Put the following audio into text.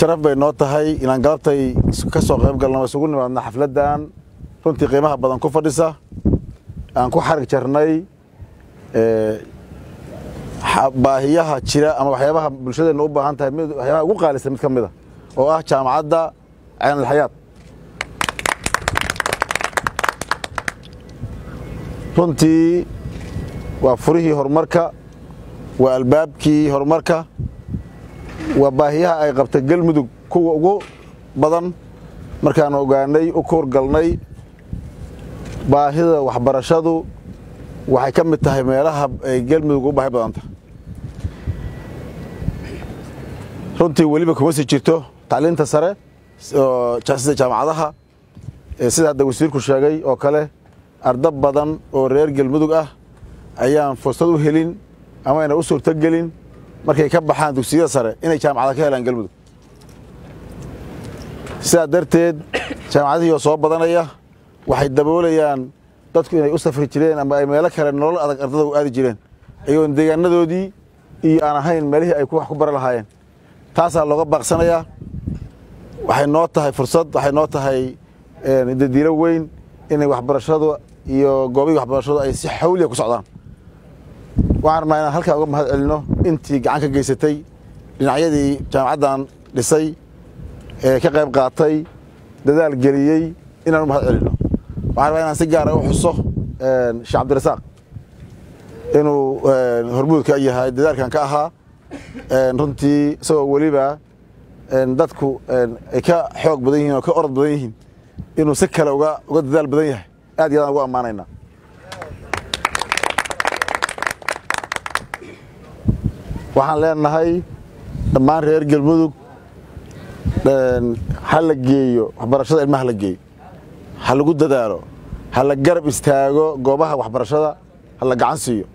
sharaf bay noo tahay inaan galabtay ka soo qayb galno isugu nimaadna xafladan runtii qiimaha badan ku fadhisa aan ku xarig jarnay baahiyaha jira ama waxyaabaha bulshadeena u baahan tahay waxyaabaha ugu qaalisan mid kamid ah oo ah jaamacadda Cayn al-Hayaat runtii waa furihii horumarka waa albaabkii horumarka waa baahiyaha ay qabtay galmudug kuwa ugu badan markaan ogaanay u koorgalnay baahida waxbarashadu waxay ka mid tahay meelaha ay galmudug u baahi badan tahay runtii waliba kuma sii jirto tacliinta sare oo sida jaamacadaha sida hadda wasiirku sheegay oo kale arday badan oo reer galmudug ah ayaan fursad u helin ama ayna u suurtagelin markay ka baxaan dugsiyada sare inay jaamacada ka helaan galmudug sidaa darteed jaamacadihii oo soo badanaya waxay daboolayaan dadku inay u safri jireen ama ay meelo kale nolol adag ardada u aadi jireen ayagoon deegaanadoodii iyo aan ahayn meelihii ay wax ku bara lahaayeen taasaa looga baaqsanayaa waxay noo tahay fursad waxay noo tahay dadiilo weyn inay waxbarashadu iyo goobihii waxbarashadu ay si xawliya ku socdaan waxaan rabnaa inaan halkaa uga mahad celino intii gacan ka geysatay dhinacyadii jaamacaddan dhisay ee ka qayb qaatay dadaal geliyey inaan u mahad celino waxaan rabaa inaan si gaara u xuso Sheekh Cabdirasaaq inuu hormuudka yahay dadaalkan ka ahaa runtii isagoo weliba dadku ay ka xoog badan yihiin oo ka orod badan yihiin inuu si kale uga dadaal badan yahay aad iyo aad ugu ammaanaynaa waxaan leenahay dhammaan reer galmudug ha la geeyo waxbarashada ilmaha la geeyo ha lagu dadaalo ha la garab istaago goobaha waxbarashada ha la gacan siiyo